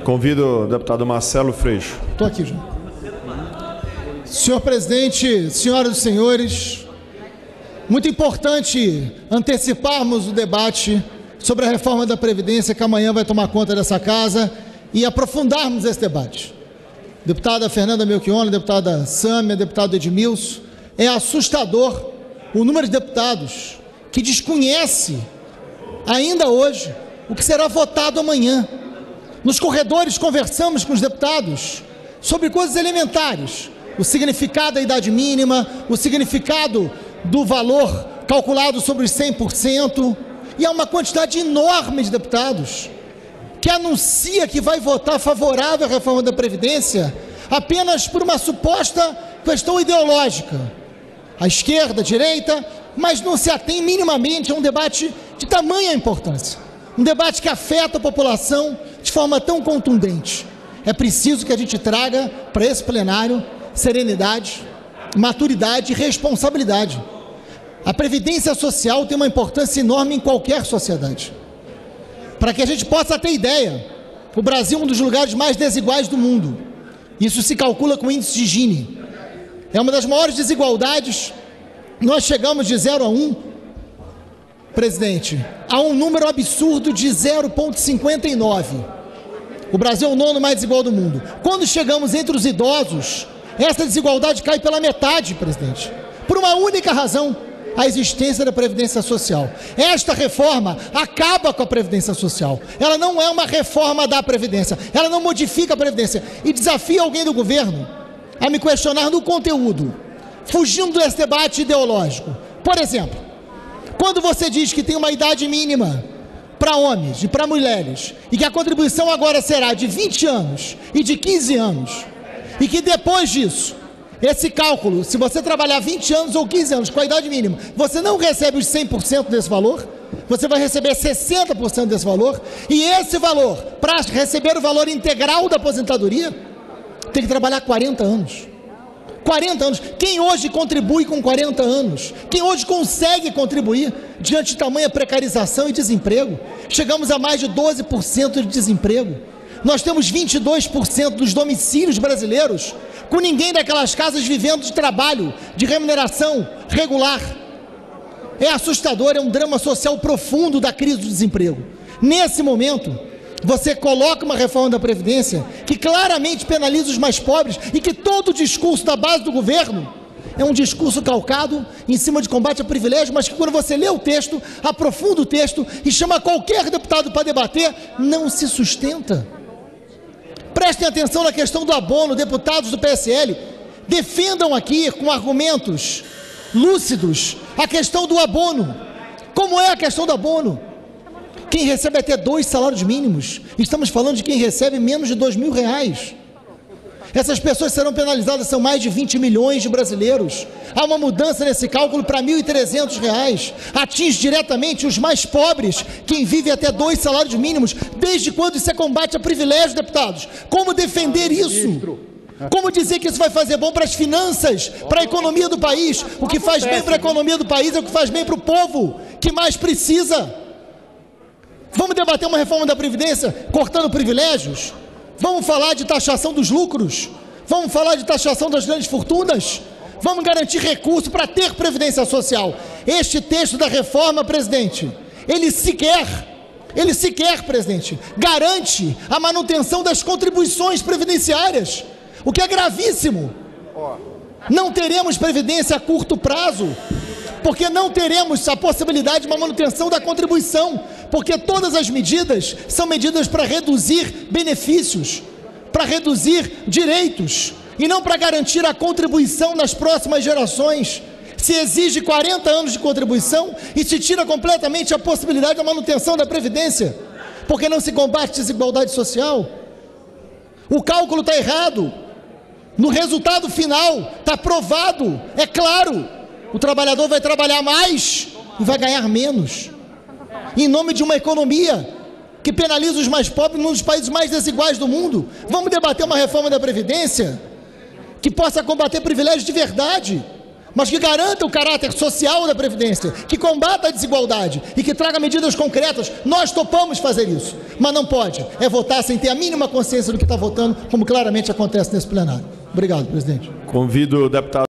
Convido o deputado Marcelo Freixo. Estou aqui, João. Senhor presidente, senhoras e senhores, muito importante anteciparmos o debate sobre a reforma da Previdência que amanhã vai tomar conta dessa casa e aprofundarmos esse debate. Deputada Fernanda Melchiona, deputada Sâmia, deputado Edmilson, é assustador o número de deputados que desconhece ainda hoje o que será votado amanhã. Nos corredores conversamos com os deputados sobre coisas elementares, o significado da idade mínima, o significado do valor calculado sobre os 100%, e há uma quantidade enorme de deputados que anuncia que vai votar favorável à reforma da Previdência apenas por uma suposta questão ideológica. A esquerda, a direita, mas não se atém minimamente a um debate de tamanha importância. Um debate que afeta a população de forma tão contundente. É preciso que a gente traga para esse plenário serenidade, maturidade e responsabilidade. A Previdência Social tem uma importância enorme em qualquer sociedade. Para que a gente possa ter ideia, o Brasil é um dos lugares mais desiguais do mundo. Isso se calcula com o índice de Gini. É uma das maiores desigualdades. Nós chegamos de 0 a 1, presidente, a um número absurdo de 0,59. O Brasil é o 9º mais desigual do mundo. Quando chegamos entre os idosos, essa desigualdade cai pela metade, presidente. Por uma única razão: a existência da Previdência Social. Esta reforma acaba com a Previdência Social. Ela não é uma reforma da Previdência. Ela não modifica a Previdência. E desafia alguém do governo a me questionar no conteúdo, fugindo desse debate ideológico. Por exemplo, quando você diz que tem uma idade mínima para homens e para mulheres, e que a contribuição agora será de 20 anos e de 15 anos, e que depois disso, esse cálculo, se você trabalhar 20 anos ou 15 anos com a idade mínima, você não recebe os 100% desse valor, você vai receber 60% desse valor, e esse valor, para receber o valor integral da aposentadoria, tem que trabalhar 40 anos. 40 anos. Quem hoje contribui com 40 anos? Quem hoje consegue contribuir diante de tamanha precarização e desemprego? Chegamos a mais de 12% de desemprego. Nós temos 22% dos domicílios brasileiros com ninguém daquelas casas vivendo de trabalho, de remuneração regular. É assustador, é um drama social profundo da crise do desemprego. Nesse momento, você coloca uma reforma da Previdência que claramente penaliza os mais pobres e que todo o discurso da base do governo é um discurso calcado em cima de combate a privilégio, mas que quando você lê o texto, aprofunda o texto e chama qualquer deputado para debater, não se sustenta. Prestem atenção na questão do abono. Deputados do PSL defendam aqui com argumentos lúcidos a questão do abono. Como é a questão do abono? Quem recebe até 2 salários mínimos, estamos falando de quem recebe menos de R$2.000. Essas pessoas serão penalizadas, são mais de 20 milhões de brasileiros. Há uma mudança nesse cálculo para R$1.300. Atinge diretamente os mais pobres, quem vive até 2 salários mínimos. Desde quando isso é combate a privilégio, deputados? Como defender isso? Como dizer que isso vai fazer bom para as finanças, para a economia do país? O que faz bem para a economia do país é o que faz bem para o povo que mais precisa. Vamos debater uma reforma da Previdência cortando privilégios? Vamos falar de taxação dos lucros? Vamos falar de taxação das grandes fortunas? Vamos garantir recurso para ter Previdência Social. Este texto da reforma, presidente, ele sequer, presidente, garante a manutenção das contribuições previdenciárias, o que é gravíssimo. Não teremos Previdência a curto prazo, porque não teremos a possibilidade de uma manutenção da contribuição, porque todas as medidas são medidas para reduzir benefícios, para reduzir direitos, e não para garantir a contribuição nas próximas gerações. Se exige 40 anos de contribuição e se tira completamente a possibilidade da manutenção da Previdência, porque não se combate a desigualdade social. O cálculo está errado. No resultado final, está provado, é claro, o trabalhador vai trabalhar mais e vai ganhar menos, em nome de uma economia que penaliza os mais pobres num dos países mais desiguais do mundo. Vamos debater uma reforma da Previdência que possa combater privilégios de verdade. mas que garanta o caráter social da Previdência, que combata a desigualdade e que traga medidas concretas. Nós topamos fazer isso, mas não pode votar sem ter a mínima consciência do que está votando, como claramente acontece nesse plenário. Obrigado, presidente. Convido o deputado